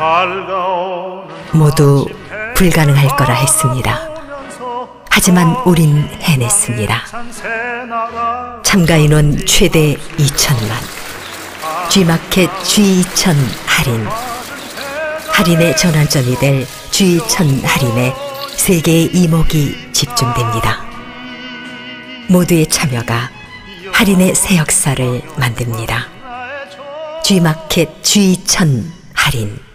모두 불가능할 거라 했습니다. 하지만 우린 해냈습니다. 참가 인원 최대 2천만, G마켓 G2000 할인, 할인의 전환점이 될 G2000 할인에 세계의 이목이 집중됩니다. 모두의 참여가 할인의 새 역사를 만듭니다. G마켓 G2000 할인.